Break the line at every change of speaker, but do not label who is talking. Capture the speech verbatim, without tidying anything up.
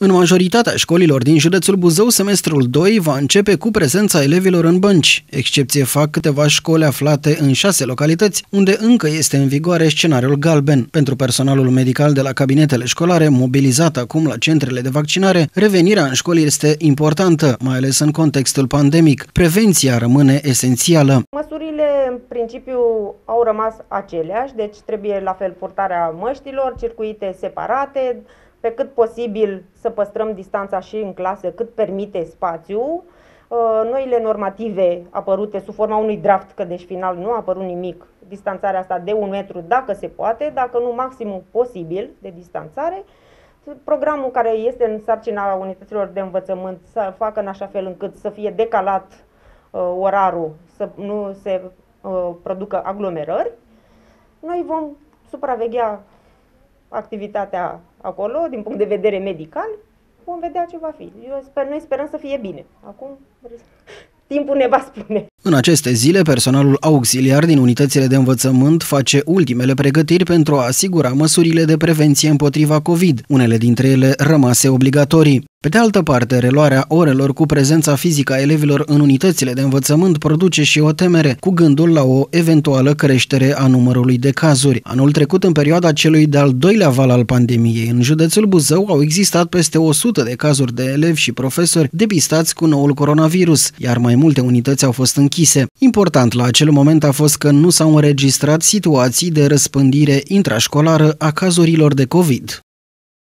În majoritatea școlilor din județul Buzău, semestrul doi va începe cu prezența elevilor în bănci. Excepție fac câteva școli aflate în șase localități, unde încă este în vigoare scenariul galben. Pentru personalul medical de la cabinetele școlare, mobilizat acum la centrele de vaccinare, revenirea în școli este importantă, mai ales în contextul pandemic. Prevenția rămâne esențială.
Măsurile, în principiu, au rămas aceleași, deci trebuie la fel purtarea măștilor, circuite separate, pe cât posibil să păstrăm distanța și în clasă, cât permite spațiul. Noile normative apărute sub forma unui draft, că deci final nu a apărut nimic, distanțarea asta de un metru dacă se poate, dacă nu maximum posibil de distanțare. Programul care este în sarcina unităților de învățământ să facă în așa fel încât să fie decalat uh, orarul, să nu se uh, producă aglomerări. Noi vom supraveghea activitatea acolo din punct de vedere medical, vom vedea ce va fi. Eu sper, noi sperăm să fie bine. Acum timpul ne va spune.
În aceste zile, personalul auxiliar din unitățile de învățământ face ultimele pregătiri pentru a asigura măsurile de prevenție împotriva COVID, unele dintre ele rămase obligatorii. Pe de altă parte, reluarea orelor cu prezența fizică a elevilor în unitățile de învățământ produce și o temere, cu gândul la o eventuală creștere a numărului de cazuri. Anul trecut, în perioada celui de-al doilea val al pandemiei, în județul Buzău au existat peste o sută de cazuri de elevi și profesori depistați cu noul coronavirus, iar mai multe unități au fost închise. Important la acel moment a fost că nu s-au înregistrat situații de răspândire intrașcolară a cazurilor de COVID.